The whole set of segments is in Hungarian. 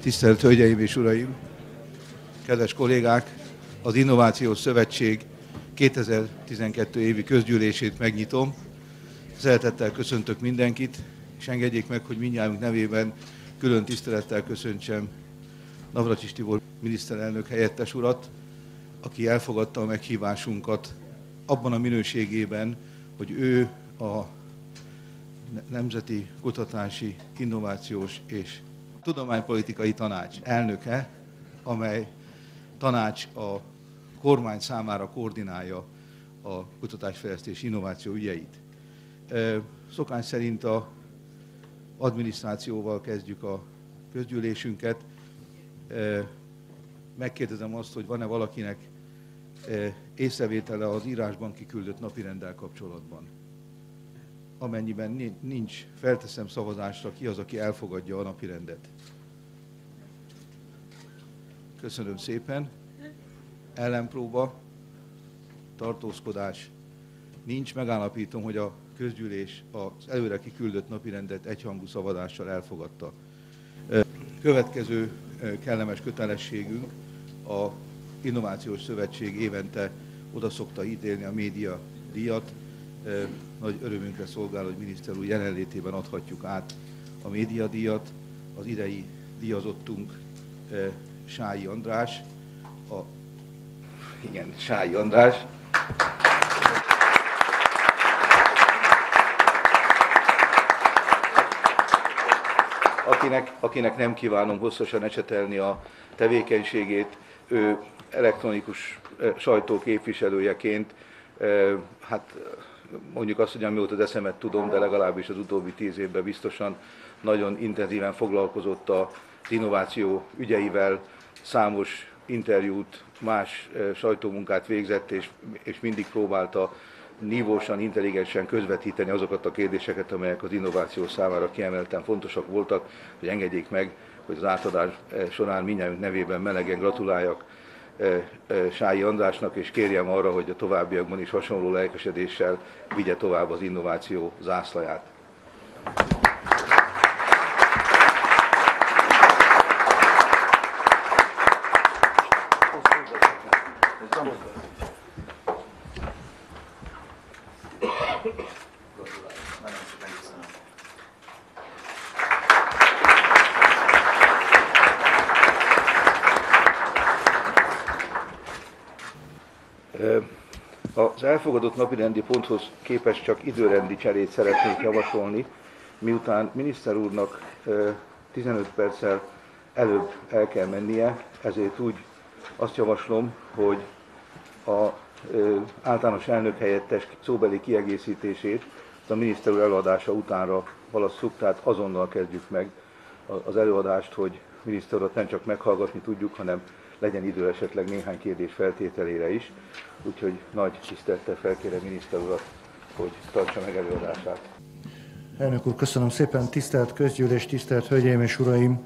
Tisztelt Hölgyeim és Uraim! Kedves kollégák! Az Innovációs Szövetség 2012 évi közgyűlését megnyitom. Szeretettel köszöntök mindenkit, és engedjék meg, hogy mindnyájunk nevében külön tisztelettel köszöntsem Navracsics Tibor miniszterelnök helyettes urat, aki elfogadta a meghívásunkat abban a minőségében, hogy ő a Nemzeti Kutatási, Innovációs és Tudománypolitikai Tanács elnöke, amely tanács a kormány számára koordinálja a kutatásfejlesztés innováció ügyeit. Szokás szerint az adminisztrációval kezdjük a közgyűlésünket. Megkérdezem azt, hogy van-e valakinek észrevétele az írásban kiküldött napirenddel kapcsolatban. Amennyiben nincs, felteszem szavazásra, ki az, aki elfogadja a napirendet. Köszönöm szépen. Ellenpróba, tartózkodás nincs. Megállapítom, hogy a közgyűlés az előre kiküldött napirendet egyhangú szavazással elfogadta. Következő kellemes kötelességünk: a Innovációs Szövetség évente oda szokta ítélni a média díjat. Nagy örömünkre szolgál, hogy miniszter úr jelenlétében adhatjuk át a médiadíjat. Az idei díjazottunk Sályi András. Sályi András. Akinek nem kívánom hosszasan ecsetelni a tevékenységét, ő elektronikus sajtó képviselőjeként, hát mondjuk azt, hogy amióta az eszemet tudom, de legalábbis az utóbbi 10 évben biztosan nagyon intenzíven foglalkozott az innováció ügyeivel, számos interjút, más sajtómunkát végzett, és mindig próbálta nívósan, intelligensen közvetíteni azokat a kérdéseket, amelyek az innováció számára kiemelten fontosak voltak. Hogy engedjék meg, hogy az átadás során mindnyájunk nevében melegen gratuláljak Sályi Andrásnak, és kérjem arra, hogy a továbbiakban is hasonló lelkesedéssel vigye tovább az innováció zászlaját. Az elfogadott napirendi ponthoz képest csak időrendi cserét szeretnék javasolni, miután miniszter úrnak 15 perccel előbb el kell mennie, ezért úgy azt javaslom, hogy az általános elnök helyettes szóbeli kiegészítését a miniszter úr előadása utánra halasszuk, tehát azonnal kezdjük meg az előadást, hogy miniszter urat nem csak meghallgatni tudjuk, hanem legyen idő esetleg néhány kérdés feltételére is. Úgyhogy nagy tisztelettel felkérem miniszter urat, hogy tartsa meg előadását. Elnök úr, köszönöm szépen. Tisztelt közgyűlés, tisztelt Hölgyeim és Uraim!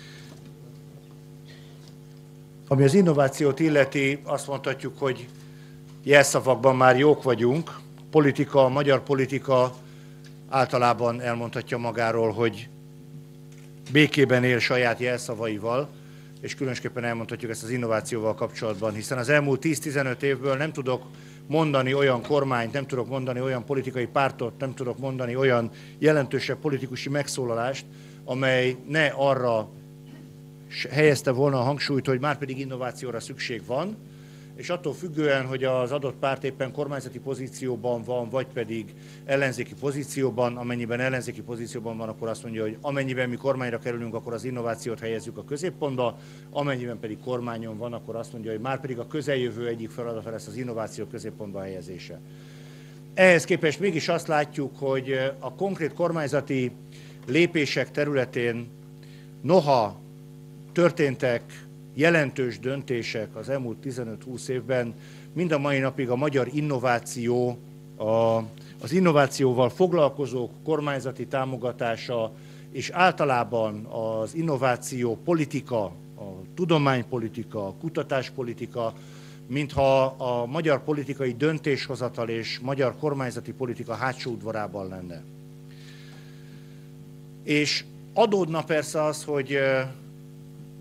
Ami az innovációt illeti, azt mondhatjuk, hogy jelszavakban már jók vagyunk. A magyar politika általában elmondhatja magáról, hogy békében él saját jelszavaival, és különösképpen elmondhatjuk ezt az innovációval kapcsolatban, hiszen az elmúlt 10-15 évből nem tudok mondani olyan kormányt, nem tudok mondani olyan politikai pártot, nem tudok mondani olyan jelentősebb politikusi megszólalást, amely ne arra helyezte volna a hangsúlyt, hogy márpedig innovációra szükség van, és attól függően, hogy az adott párt éppen kormányzati pozícióban van, vagy pedig ellenzéki pozícióban, amennyiben ellenzéki pozícióban van, akkor azt mondja, hogy amennyiben mi kormányra kerülünk, akkor az innovációt helyezzük a középpontba, amennyiben pedig kormányon van, akkor azt mondja, hogy márpedig a közeljövő egyik feladata lesz az innováció középpontba helyezése. Ehhez képest mégis azt látjuk, hogy a konkrét kormányzati lépések területén noha történtek jelentős döntések az elmúlt 15-20 évben, mind a mai napig a magyar innováció, az innovációval foglalkozók kormányzati támogatása, és általában az innováció politika, a tudománypolitika, a kutatáspolitika, mintha a magyar politikai döntéshozatal és magyar kormányzati politika hátsó udvarában lenne. És adódna persze az, hogy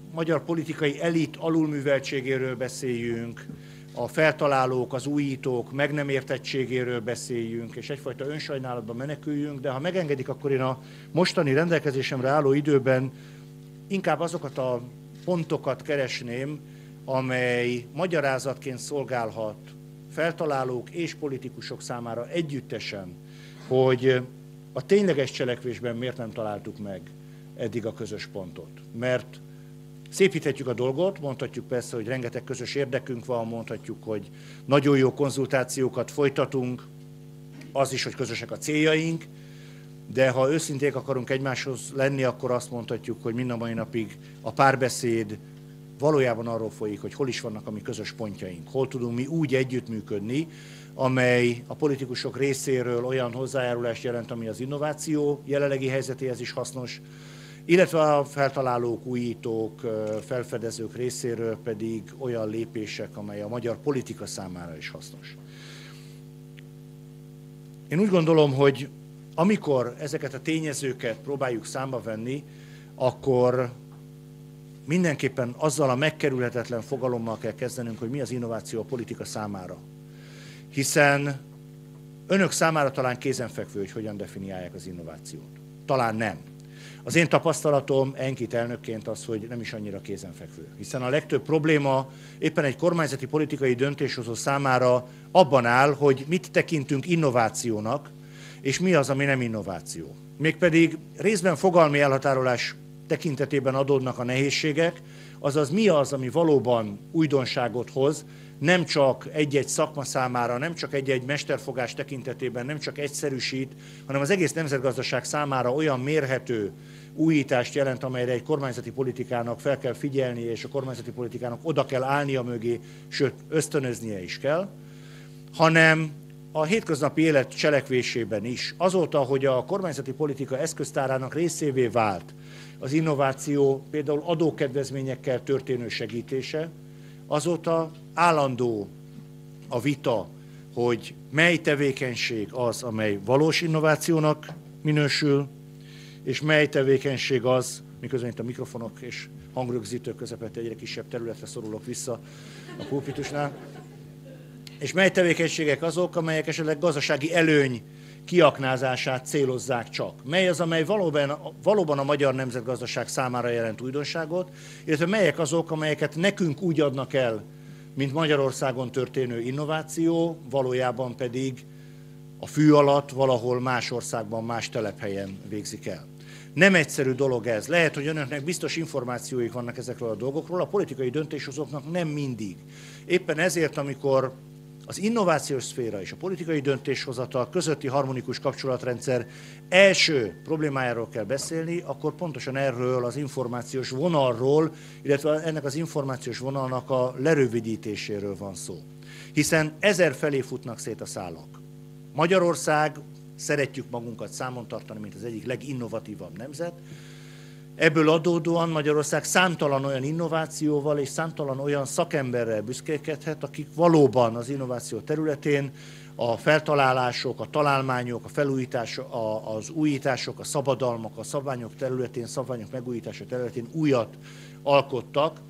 magyar politikai elit alulműveltségéről beszéljünk, a feltalálók, az újítók meg nem értettségéről beszéljünk, és egyfajta önsajnálatban meneküljünk, de ha megengedik, akkor én a mostani rendelkezésemre álló időben inkább azokat a pontokat keresném, amely magyarázatként szolgálhat feltalálók és politikusok számára együttesen, hogy a tényleges cselekvésben miért nem találtuk meg eddig a közös pontot. Mert szépíthetjük a dolgot, mondhatjuk persze, hogy rengeteg közös érdekünk van, mondhatjuk, hogy nagyon jó konzultációkat folytatunk, az is, hogy közösek a céljaink, de ha őszinték akarunk egymáshoz lenni, akkor azt mondhatjuk, hogy mind a mai napig a párbeszéd valójában arról folyik, hogy hol is vannak a mi közös pontjaink, hol tudunk mi úgy együttműködni, amely a politikusok részéről olyan hozzájárulást jelent, ami az innováció jelenlegi helyzetéhez is hasznos, illetve a feltalálók, újítók, felfedezők részéről pedig olyan lépések, amely a magyar politika számára is hasznos. Én úgy gondolom, hogy amikor ezeket a tényezőket próbáljuk számba venni, akkor mindenképpen azzal a megkerülhetetlen fogalommal kell kezdenünk, hogy mi az innováció a politika számára. Hiszen önök számára talán kézenfekvő, hogy hogyan definiálják az innovációt. Talán nem. Az én tapasztalatom Enkit elnökként az, hogy nem is annyira kézenfekvő. Hiszen a legtöbb probléma éppen egy kormányzati politikai döntéshozó számára abban áll, hogy mit tekintünk innovációnak, és mi az, ami nem innováció. Mégpedig részben fogalmi elhatárolás tekintetében adódnak a nehézségek, azaz mi az, ami valóban újdonságot hoz, nem csak egy-egy szakma számára, nem csak egy-egy mesterfogás tekintetében, nem csak egyszerűsít, hanem az egész nemzetgazdaság számára olyan mérhető újítást jelent, amelyre egy kormányzati politikának fel kell figyelnie, és a kormányzati politikának oda kell állnia mögé, sőt ösztönöznie is kell, hanem a hétköznapi élet cselekvésében is. Azóta, hogy a kormányzati politika eszköztárának részévé vált az innováció, például adókedvezményekkel történő segítése, azóta állandó a vita, hogy mely tevékenység az, amely valós innovációnak minősül, és mely tevékenység az, miközben itt a mikrofonok és hangrögzítők közepette egyre kisebb területre szorulok vissza a pulpitusnál, és mely tevékenységek azok, amelyek esetleg gazdasági előny kiaknázását célozzák csak. Mely az, amely valóban a magyar nemzetgazdaság számára jelent újdonságot, illetve melyek azok, amelyeket nekünk úgy adnak el, mint Magyarországon történő innováció, valójában pedig a fű alatt valahol más országban, más telephelyen végzik el. Nem egyszerű dolog ez. Lehet, hogy önöknek biztos információik vannak ezekről a dolgokról, a politikai döntéshozóknak nem mindig. Éppen ezért, amikor az innovációs szféra és a politikai döntéshozatal közötti harmonikus kapcsolatrendszer első problémájáról kell beszélni, akkor pontosan erről az információs vonalról, illetve ennek az információs vonalnak a lerövidítéséről van szó. Hiszen ezer felé futnak szét a szálak. Magyarország, szeretjük magunkat számon tartani, mint az egyik leginnovatívabb nemzet. Ebből adódóan Magyarország számtalan olyan innovációval és számtalan olyan szakemberrel büszkélkedhet, akik valóban az innováció területén a feltalálások, a találmányok, a felújítások, az újítások, a szabadalmak, a szabványok területén, szabványok megújítása területén újat alkottak,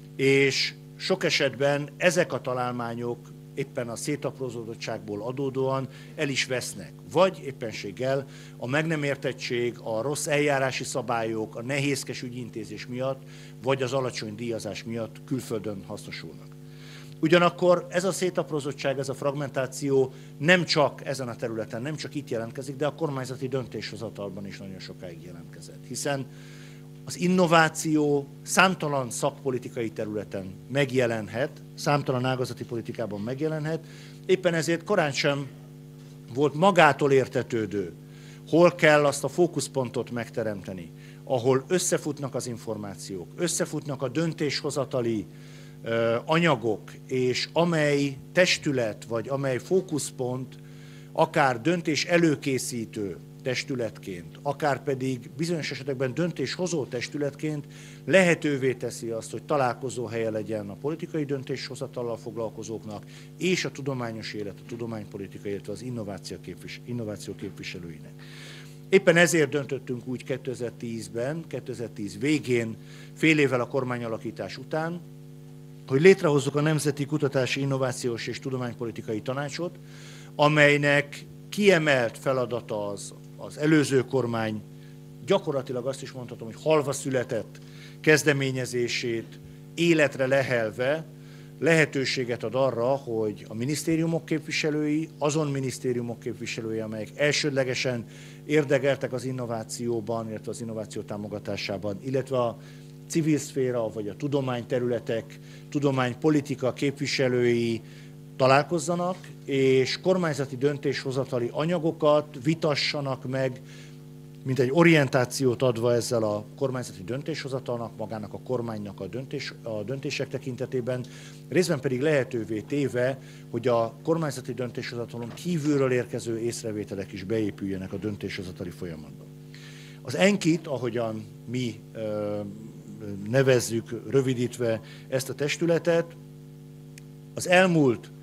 és sok esetben ezek a találmányok éppen a szétaprózódottságból adódóan el is vesznek. Vagy éppenséggel a meg nem értettség, a rossz eljárási szabályok, a nehézkes ügyintézés miatt, vagy az alacsony díjazás miatt külföldön hasznosulnak. Ugyanakkor ez a szétaprózottság, ez a fragmentáció nem csak ezen a területen, nem csak itt jelentkezik, de a kormányzati döntéshozatalban is nagyon sokáig jelentkezett. Hiszen az innováció számtalan szakpolitikai területen megjelenhet, számtalan ágazati politikában megjelenhet, éppen ezért korán sem volt magától értetődő, hol kell azt a fókuszpontot megteremteni, ahol összefutnak az információk, összefutnak a döntéshozatali anyagok, és amely testület, vagy amely fókuszpont akár döntés előkészítő testületként, akár pedig bizonyos esetekben döntéshozó testületként lehetővé teszi azt, hogy találkozóhelye legyen a politikai döntéshozatallal foglalkozóknak és a tudományos élet, a tudománypolitika, illetve az innováció képviselőinek. Éppen ezért döntöttünk úgy 2010-ben, 2010 végén, fél évvel a kormányalakítás után, hogy létrehozzuk a Nemzeti Kutatási, Innovációs és Tudománypolitikai Tanácsot, amelynek kiemelt feladata az előző kormány, gyakorlatilag azt is mondhatom, hogy halva született kezdeményezését életre lehelve lehetőséget ad arra, hogy a minisztériumok képviselői, azon minisztériumok képviselői, amelyek elsődlegesen érdekeltek az innovációban, illetve az innováció támogatásában, illetve a civil szféra vagy a tudományterületek, tudománypolitika képviselői találkozzanak, és kormányzati döntéshozatali anyagokat vitassanak meg, mint egy orientációt adva ezzel a kormányzati döntéshozatalnak, magának a kormánynak a döntések tekintetében, részben pedig lehetővé téve, hogy a kormányzati döntéshozatalon kívülről érkező észrevételek is beépüljenek a döntéshozatali folyamatba. Az ENKIT, ahogyan mi nevezzük rövidítve ezt a testületet, az elmúlt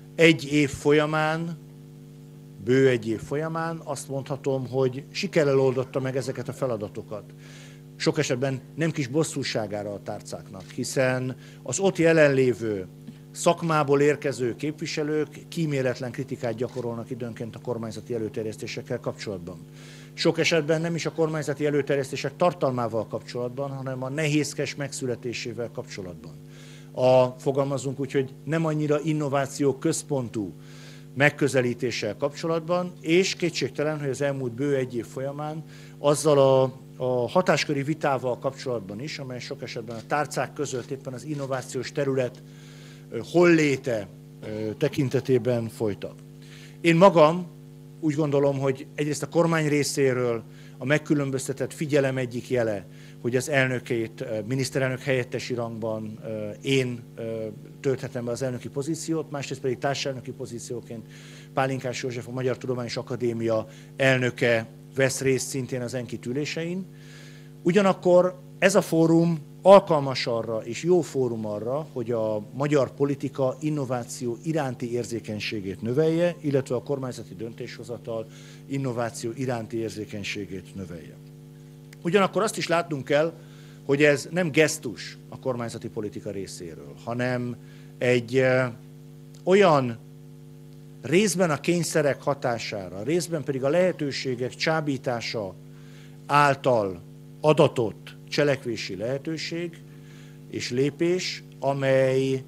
bő egy év folyamán azt mondhatom, hogy sikerrel oldotta meg ezeket a feladatokat. Sok esetben nem kis bosszúságára a tárcáknak, hiszen az ott jelenlévő szakmából érkező képviselők kíméletlen kritikát gyakorolnak időnként a kormányzati előterjesztésekkel kapcsolatban. Sok esetben nem is a kormányzati előterjesztések tartalmával kapcsolatban, hanem a nehézkes megszületésével kapcsolatban. Fogalmazunk úgy, hogy nem annyira innováció központú megközelítéssel kapcsolatban, és kétségtelen, hogy az elmúlt bő egy év folyamán azzal a hatásköri vitával kapcsolatban is, amely sok esetben a tárcák között éppen az innovációs terület holléte tekintetében folytak. Én magam úgy gondolom, hogy egyrészt a kormány részéről a megkülönböztetett figyelem egyik jele, hogy az elnökét miniszterelnök helyettesi rangban én tölthetem be az elnöki pozíciót, másrészt pedig társelnöki pozícióként Pálinkás József, a Magyar Tudományos Akadémia elnöke vesz részt szintén az ENKIT ülésein. Ugyanakkor ez a fórum alkalmas arra és jó fórum arra, hogy a magyar politika innováció iránti érzékenységét növelje, illetve a kormányzati döntéshozatal innováció iránti érzékenységét növelje. Ugyanakkor azt is látnunk kell, hogy ez nem gesztus a kormányzati politika részéről, hanem egy olyan részben a kényszerek hatására, részben pedig a lehetőségek csábítása által adatott cselekvési lehetőség és lépés, amely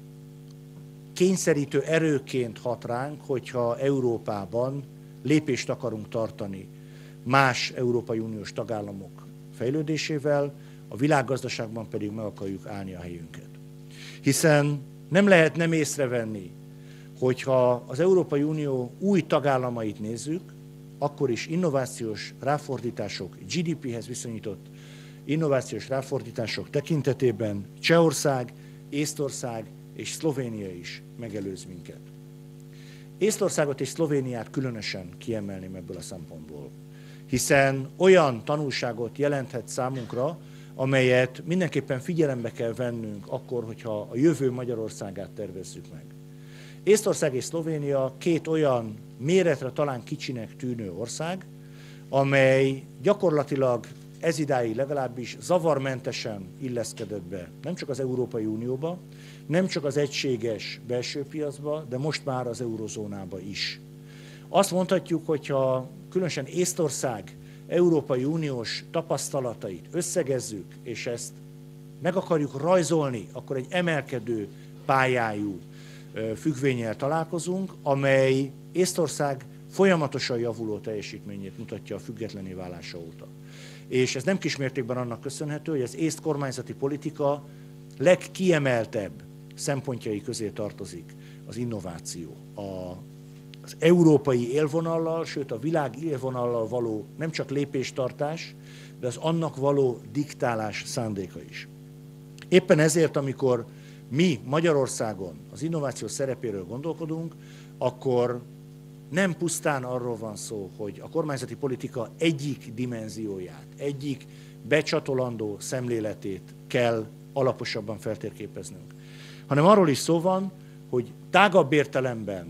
kényszerítő erőként hat ránk, hogyha Európában lépést akarunk tartani más Európai Uniós tagállamok fejlődésével, a világgazdaságban pedig meg akarjuk állni a helyünket. Hiszen nem lehet nem észrevenni, hogyha az Európai Unió új tagállamait nézzük, akkor is innovációs ráfordítások, GDP-hez viszonyított innovációs ráfordítások tekintetében Csehország, Észtország és Szlovénia is megelőz minket. Észtországot és Szlovéniát különösen kiemelném ebből a szempontból, hiszen olyan tanulságot jelenthet számunkra, amelyet mindenképpen figyelembe kell vennünk akkor, hogyha a jövő Magyarországát tervezzük meg. Észtország és Szlovénia két olyan méretre talán kicsinek tűnő ország, amely gyakorlatilag ezidáig legalábbis zavarmentesen illeszkedett be nem csak az Európai Unióba, nem csak az egységes belső piacba, de most már az eurozónába is. Azt mondhatjuk, hogyha különösen Észtország Európai Uniós tapasztalatait összegezzük, és ezt meg akarjuk rajzolni, akkor egy emelkedő pályájú függvénnyel találkozunk, amely Észtország folyamatosan javuló teljesítményét mutatja a függetlenné válása óta. És ez nem kismértékben annak köszönhető, hogy az észt kormányzati politika legkiemeltebb szempontjai közé tartozik az innováció. Az európai élvonallal, sőt a világ élvonallal való nem csak lépéstartás, de az annak való diktálás szándéka is. Éppen ezért, amikor mi Magyarországon az innováció szerepéről gondolkodunk, akkor nem pusztán arról van szó, hogy a kormányzati politika egyik dimenzióját, egyik becsatolandó szemléletét kell alaposabban feltérképeznünk, hanem arról is szó van, hogy tágabb értelemben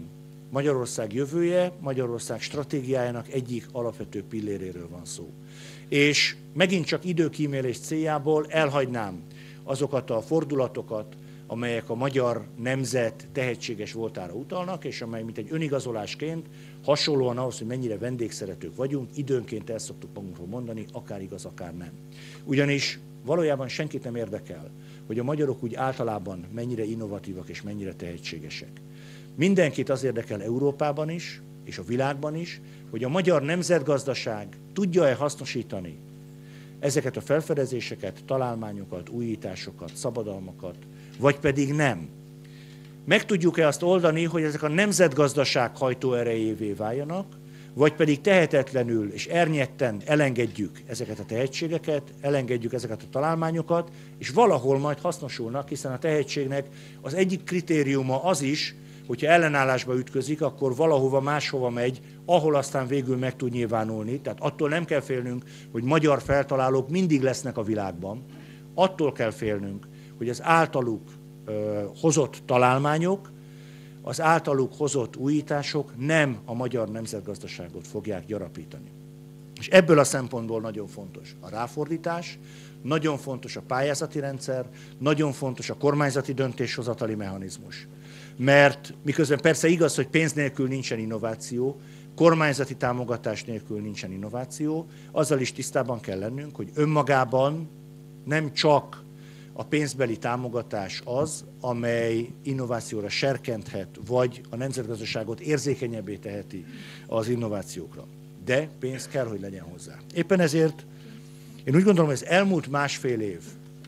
Magyarország jövője, Magyarország stratégiájának egyik alapvető pilléréről van szó. És megint csak időkímélés céljából elhagynám azokat a fordulatokat, amelyek a magyar nemzet tehetséges voltára utalnak, és amely mint egy önigazolásként hasonlóan ahhoz, hogy mennyire vendégszeretők vagyunk, időnként el szoktuk magunkról mondani, akár igaz, akár nem. Ugyanis valójában senkit nem érdekel, hogy a magyarok úgy általában mennyire innovatívak és mennyire tehetségesek. Mindenkit az érdekel Európában is, és a világban is, hogy a magyar nemzetgazdaság tudja-e hasznosítani ezeket a felfedezéseket, találmányokat, újításokat, szabadalmakat, vagy pedig nem. Meg tudjuk-e azt oldani, hogy ezek a nemzetgazdaság hajtóerejévé váljanak, vagy pedig tehetetlenül és ernyetten elengedjük ezeket a tehetségeket, elengedjük ezeket a találmányokat, és valahol majd hasznosulnak, hiszen a tehetségnek az egyik kritériuma az is, hogyha ellenállásba ütközik, akkor valahova máshova megy, ahol aztán végül meg tud nyilvánulni. Tehát attól nem kell félnünk, hogy magyar feltalálók mindig lesznek a világban. Attól kell félnünk, hogy az általuk hozott találmányok, az általuk hozott újítások nem a magyar nemzetgazdaságot fogják gyarapítani. És ebből a szempontból nagyon fontos a ráfordítás, nagyon fontos a pályázati rendszer, nagyon fontos a kormányzati döntéshozatali mechanizmus. Mert miközben persze igaz, hogy pénz nélkül nincsen innováció, kormányzati támogatás nélkül nincsen innováció, azzal is tisztában kell lennünk, hogy önmagában nem csak a pénzbeli támogatás az, amely innovációra serkenthet, vagy a nemzetgazdaságot érzékenyebbé teheti az innovációkra. De pénz kell, hogy legyen hozzá. Éppen ezért én úgy gondolom, hogy az elmúlt másfél év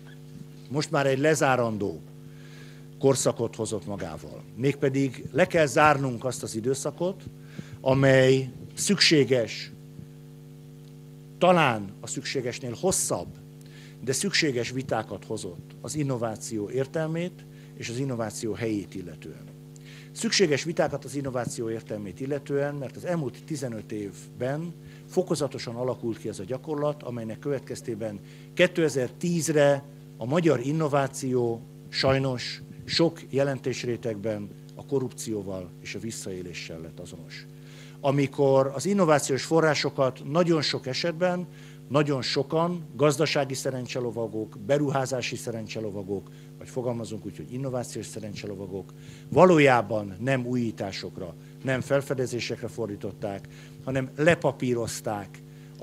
most már egy lezárandó korszakot hozott magával. Mégpedig le kell zárnunk azt az időszakot, amely szükséges, talán a szükségesnél hosszabb, de szükséges vitákat hozott az innováció értelmét és az innováció helyét illetően. Szükséges vitákat az innováció értelmét illetően, mert az elmúlt 15 évben fokozatosan alakult ki ez a gyakorlat, amelynek következtében 2010-re a magyar innováció sajnos sok jelentésrétegben a korrupcióval és a visszaéléssel lett azonos. Amikor az innovációs forrásokat nagyon sok esetben, nagyon sokan gazdasági szerencselovagok, beruházási szerencselovagok, vagy fogalmazunk úgy, hogy innovációs szerencselovagok, valójában nem újításokra, nem felfedezésekre fordították, hanem lepapírozták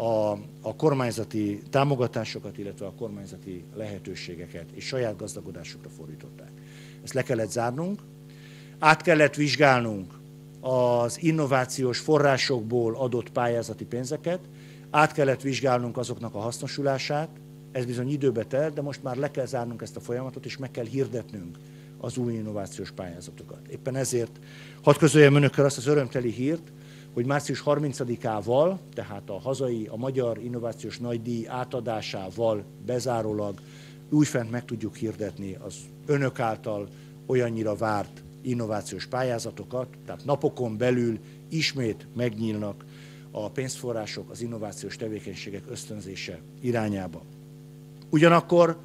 a kormányzati támogatásokat, illetve a kormányzati lehetőségeket, és saját gazdagodásokra fordították. Ezt le kellett zárnunk, át kellett vizsgálnunk az innovációs forrásokból adott pályázati pénzeket, át kellett vizsgálnunk azoknak a hasznosulását, ez bizony időbe telt, de most már le kell zárnunk ezt a folyamatot, és meg kell hirdetnünk az új innovációs pályázatokat. Éppen ezért hadd közöljem önökkel azt az örömteli hírt, hogy március 30-ával, tehát a magyar innovációs nagydíj átadásával bezárólag újfent meg tudjuk hirdetni az önök által olyannyira várt innovációs pályázatokat, tehát napokon belül ismét megnyílnak a pénzforrások az innovációs tevékenységek ösztönzése irányába. Ugyanakkor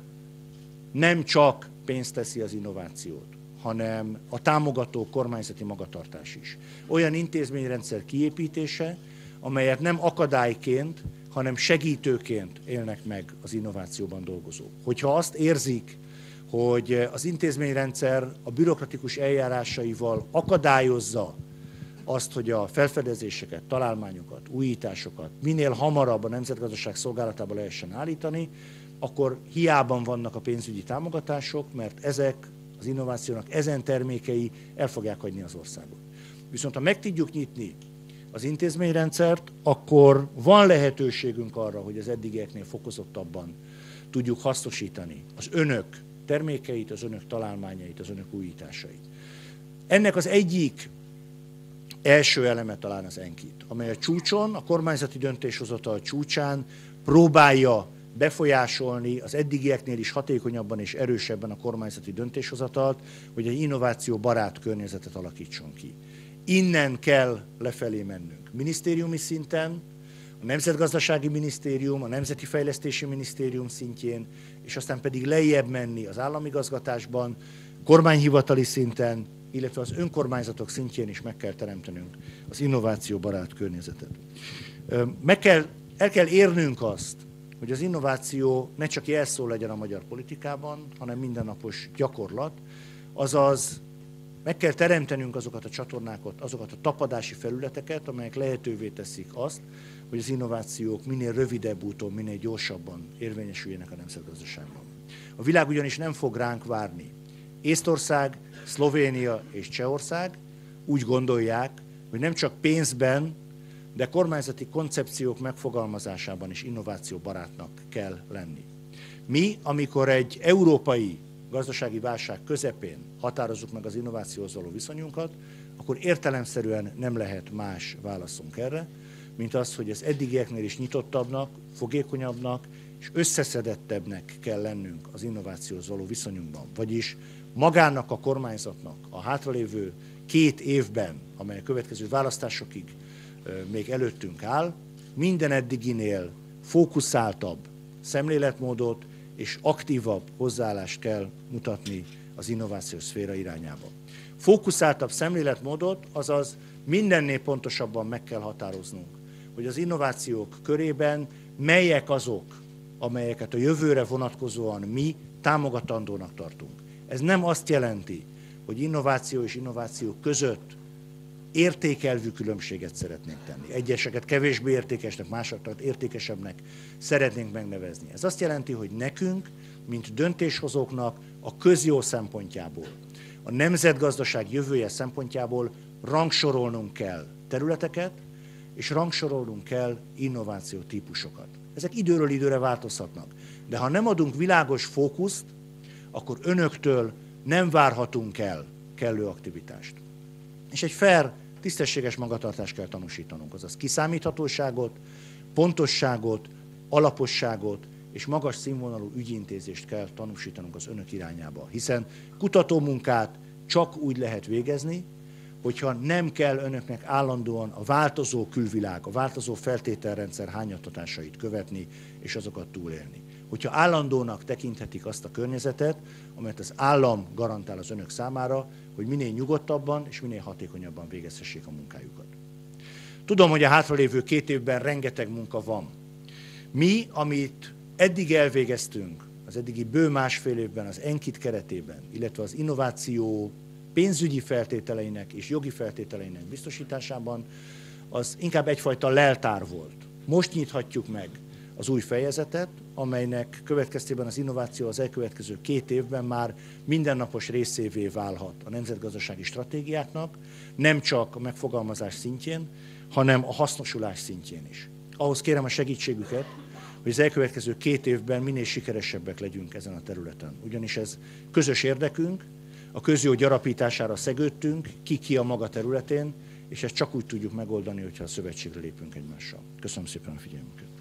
nem csak pénzt teszi az innovációt, hanem a támogató kormányzati magatartás is. Olyan intézményrendszer kiépítése, amelyet nem akadályként, hanem segítőként élnek meg az innovációban dolgozók. Hogyha azt érzik, hogy az intézményrendszer a bürokratikus eljárásaival akadályozza azt, hogy a felfedezéseket, találmányokat, újításokat minél hamarabb a nemzetgazdaság szolgálatába lehessen állítani, akkor hiában vannak a pénzügyi támogatások, mert ezek az innovációnak ezen termékei el fogják hagyni az országot. Viszont ha meg tudjuk nyitni az intézményrendszert, akkor van lehetőségünk arra, hogy az eddigieknél fokozottabban tudjuk hasznosítani az önök termékeit, az önök találmányait, az önök újításait. Ennek az egyik első eleme talán az NKIT, amely a csúcson, a kormányzati döntéshozatal csúcsán próbálja befolyásolni az eddigieknél is hatékonyabban és erősebben a kormányzati döntéshozatalt, hogy egy innovációbarát környezetet alakítson ki. Innen kell lefelé mennünk. Minisztériumi szinten, a Nemzetgazdasági Minisztérium, a Nemzeti Fejlesztési Minisztérium szintjén, és aztán pedig lejjebb menni az államigazgatásban, kormányhivatali szinten, illetve az önkormányzatok szintjén is meg kell teremtenünk az innovációbarát környezetet. El kell érnünk azt, hogy az innováció ne csak jelszó legyen a magyar politikában, hanem mindennapos gyakorlat, azaz meg kell teremtenünk azokat a csatornákat, azokat a tapadási felületeket, amelyek lehetővé teszik azt, hogy az innovációk minél rövidebb úton, minél gyorsabban érvényesüljenek a nemzetgazdaságban. A világ ugyanis nem fog ránk várni. Észtország, Szlovénia és Csehország úgy gondolják, hogy nem csak pénzben, de kormányzati koncepciók megfogalmazásában is innovációbarátnak kell lenni. Mi, amikor egy európai gazdasági válság közepén határozzuk meg az innovációhoz való viszonyunkat, akkor értelemszerűen nem lehet más válaszunk erre, mint az, hogy az eddigieknél is nyitottabbnak, fogékonyabbnak és összeszedettebbnek kell lennünk az innovációhoz való viszonyunkban. Vagyis magának a kormányzatnak a hátralévő 2 évben, amely a következő választásokig még előttünk áll, minden eddiginél fókuszáltabb szemléletmódot és aktívabb hozzáállást kell mutatni az innovációs szféra irányába. Fókuszáltabb szemléletmódot, azaz mindennél pontosabban meg kell határoznunk, hogy az innovációk körében melyek azok, amelyeket a jövőre vonatkozóan mi támogatandónak tartunk. Ez nem azt jelenti, hogy innováció és innováció között értékelvű különbséget szeretnénk tenni. Egyeseket kevésbé értékesnek, másokat értékesebbnek szeretnénk megnevezni. Ez azt jelenti, hogy nekünk, mint döntéshozóknak a közjó szempontjából, a nemzetgazdaság jövője szempontjából rangsorolnunk kell területeket, és rangsorolnunk kell innováció típusokat. Ezek időről időre változhatnak. De ha nem adunk világos fókuszt, akkor önöktől nem várhatunk el kellő aktivitást. És egy fair, tisztességes magatartást kell tanúsítanunk, azaz kiszámíthatóságot, pontosságot, alaposságot és magas színvonalú ügyintézést kell tanúsítanunk az önök irányába. Hiszen kutatómunkát csak úgy lehet végezni, hogyha nem kell önöknek állandóan a változó külvilág, a változó feltételrendszer hányattatásait követni és azokat túlélni. Hogyha állandónak tekinthetik azt a környezetet, amelyet az állam garantál az önök számára, hogy minél nyugodtabban és minél hatékonyabban végezhessék a munkájukat. Tudom, hogy a hátralévő 2 évben rengeteg munka van. Mi, amit eddig elvégeztünk, az eddigi bő másfél évben az NKIT keretében, illetve az innováció pénzügyi feltételeinek és jogi feltételeinek biztosításában, az inkább egyfajta leltár volt. Most nyithatjuk meg az új fejezetet, amelynek következtében az innováció az elkövetkező 2 évben már mindennapos részévé válhat a nemzetgazdasági stratégiáknak, nem csak a megfogalmazás szintjén, hanem a hasznosulás szintjén is. Ahhoz kérem a segítségüket, hogy az elkövetkező 2 évben minél sikeresebbek legyünk ezen a területen. Ugyanis ez közös érdekünk, a közjó gyarapítására szegődtünk, ki a maga területén, és ezt csak úgy tudjuk megoldani, hogyha a szövetségre lépünk egymással. Köszönöm szépen a figyelmüket.